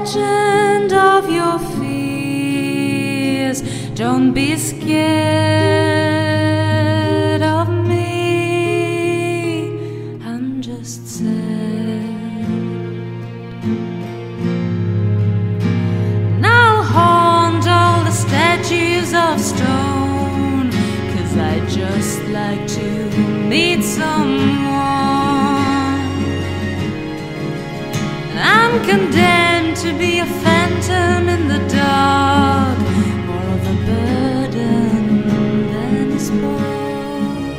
legend of your fears. Don't be scared of me, I'm just sad. And I'll haunt all the statues of stone, 'cause I just like to meet someone. And I'm condemned to be a phantom in the dark, more of a burden than a sport.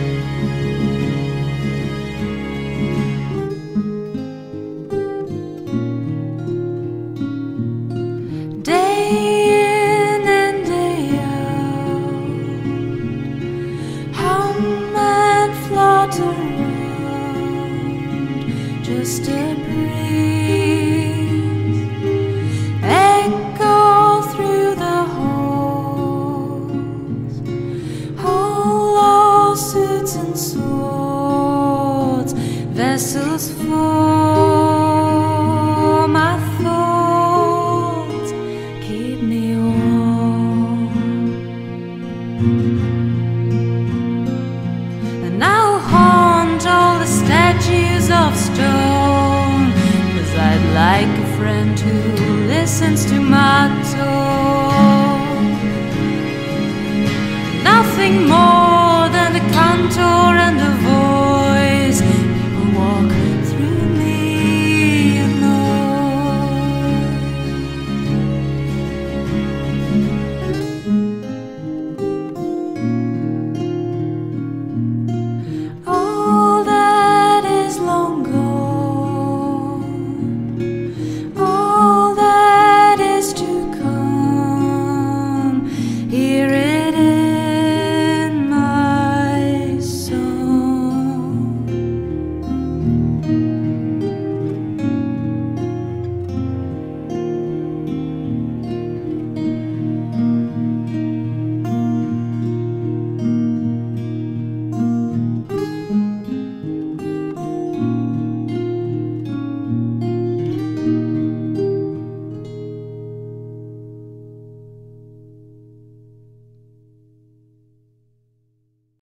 Day in and day out, hum and flutter around, just a breeze, echo through the halls, hollow suits and swords, vessels for my thoughts, keep me warm. And I'll haunt all the statues of stone, 'cause I'd like a friend who listens to my tone. Nothing more